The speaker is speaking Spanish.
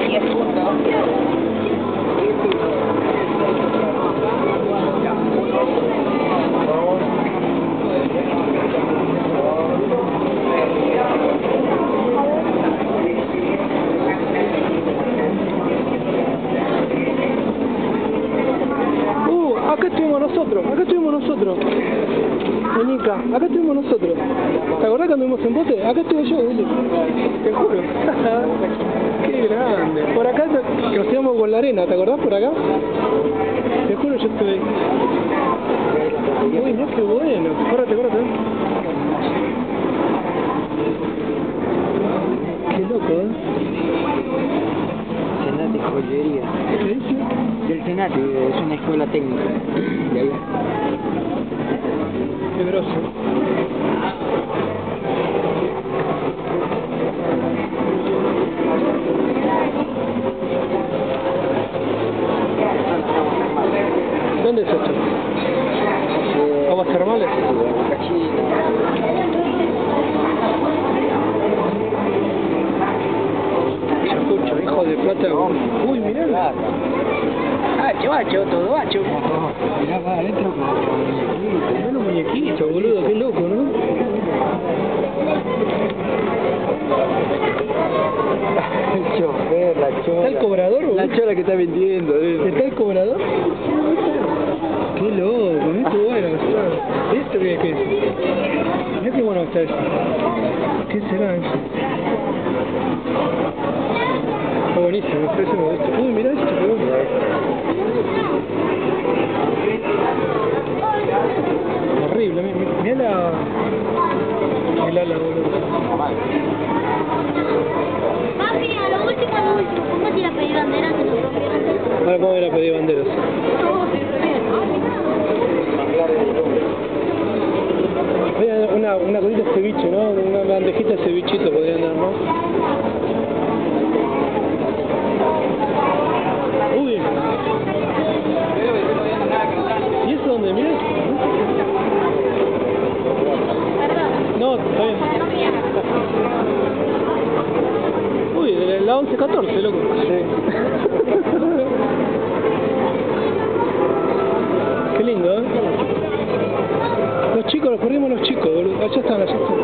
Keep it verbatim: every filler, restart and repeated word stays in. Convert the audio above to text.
diez puntos. Uh, acá estuvimos nosotros, acá estuvimos nosotros. Monica, acá estuvimos nosotros. ¿Te acordás cuando vimos en bote? Acá estuve yo, Willy. Te juro. Qué grande. Por acá que nos íbamos con la arena, ¿te acordás por acá? Te juro, yo estuve ahí. Uy, no, qué bueno. Córrate, córrate. Qué loco, ¿eh? Senate Joyería. ¿Qué dice? Del Senate, es una escuela técnica. De allá. Qué grosso. ¿Dónde es esto? Eh, ¿Aguas termales? Boca Chica. Ayacucho, hijo de plata. Uy, mirá. Hacho, hacho, todo hacho. Mirá para adentro con muñequitos. Mirá los muñequitos, boludo, qué loco, ¿no? El chofer, la chola. ¿Está el cobrador, boludo? La chola que está vendiendo. ¿Eh? ¿Está el cobrador? Qué loco, mirá qué bueno que está. ¿Esto qué, qué es? Mirá qué bueno que está eso. ¿Qué será eso? Está buenísimo, está ese modesto. Uy, mirá esto, qué bueno. Horrible, mirá la... el ala, boludo. Papi, a lo último, a lo último, ¿cómo te ir a pedir banderas que nos rompieron? Ahora vamos a ir a pedir banderas. Había una, una cosita de ceviche, ¿no? Una bandejita de cevichito podrían dar, ¿no? Uy. ¿Y eso dónde? Mira. No, está bien. Uy, de la once catorce, loco. Sí. Qué lindo, ¿eh? Los chicos, los corrimos los chicos, boludo. Allá están, allá están.